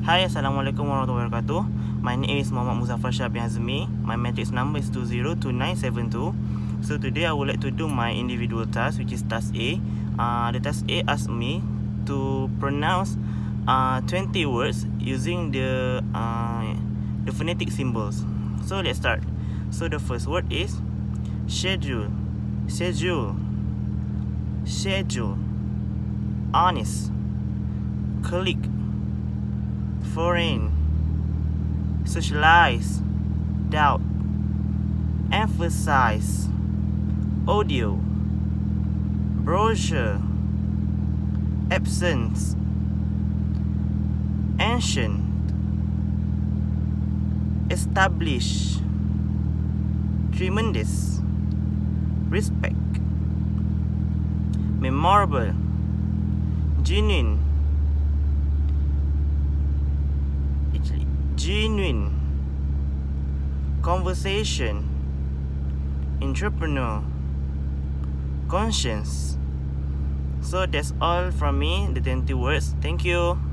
Hi, Assalamualaikum warahmatullahi wabarakatuh. My name is Muhammad Muzaffar Shah bin Azmi. My matrix number is 202972. So today I would like to do my individual task, which is task A. The task A asks me to pronounce 20 words using the phonetic symbols. So let's start. So the first word is schedule, schedule, schedule, honest, colleague, foreign, socialize, doubt, emphasize, audio, brochure, absence, ancient, establish, tremendous, respect, memorable, genuine, genuine, conversation, entrepreneur, conscience. So that's all from me, the 20 words. Thank you.